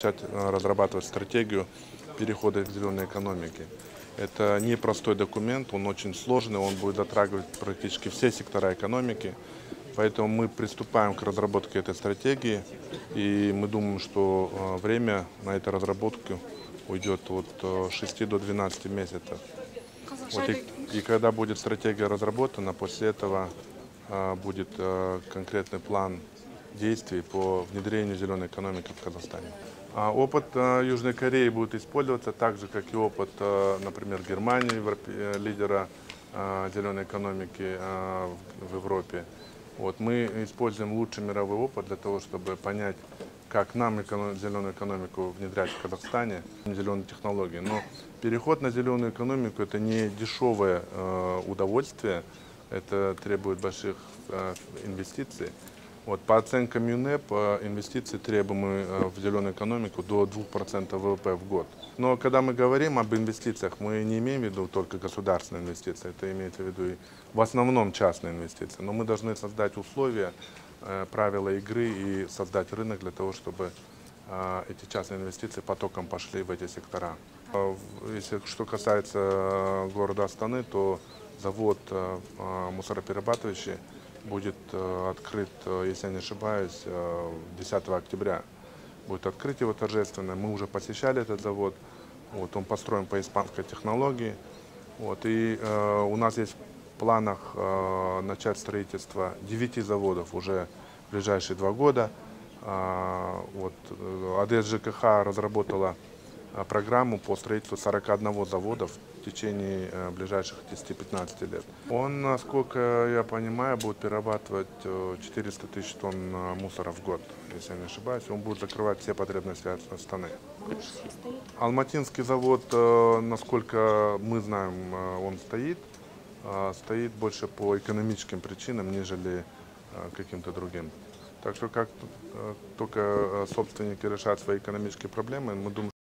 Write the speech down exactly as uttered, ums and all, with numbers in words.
Начать разрабатывать стратегию перехода к зеленой экономике. Это непростой документ, он очень сложный, он будет затрагивать практически все сектора экономики. Поэтому мы приступаем к разработке этой стратегии, и мы думаем, что время на эту разработку уйдет от шести до двенадцати месяцев. Вот и, и когда будет стратегия разработана, после этого а, будет а, конкретный план действий по внедрению зеленой экономики в Казахстане. А опыт а, Южной Кореи будет использоваться так же, как и опыт, а, например, Германии, Европе, лидера а, зеленой экономики а, в, в Европе. Вот, мы используем лучший мировой опыт для того, чтобы понять, как нам эконом, зеленую экономику внедрять в Казахстане, зеленые технологии. Но переход на зеленую экономику – это не дешевое э, удовольствие, это требует больших э, инвестиций. Вот, по оценкам ЮНЕП, инвестиции требуемые в зеленую экономику до двух процентов ВВП в год. Но когда мы говорим об инвестициях, мы не имеем в виду только государственные инвестиции, это имеется в виду и в основном частные инвестиции. Но мы должны создать условия, правила игры и создать рынок для того, чтобы эти частные инвестиции потоком пошли в эти сектора. Если что касается города Астаны, то завод мусороперерабатывающий будет открыт, если я не ошибаюсь, десятого октября. Будет открытие его торжественное. Мы уже посещали этот завод. Вот, он построен по испанской технологии. Вот, и э, у нас есть в планах э, начать строительство девяти заводов уже в ближайшие два года. Э, вот, АДС ЖКХ разработала программу по строительству сорока одного завода в течение ближайших десяти-пятнадцати лет. Он, насколько я понимаю, будет перерабатывать четыреста тысяч тонн мусора в год, если я не ошибаюсь. Он будет закрывать все потребности Астаны. Алматинский завод, насколько мы знаем, он стоит. Стоит больше по экономическим причинам, нежели каким-то другим. Так что как только собственники решат свои экономические проблемы, мы думаем,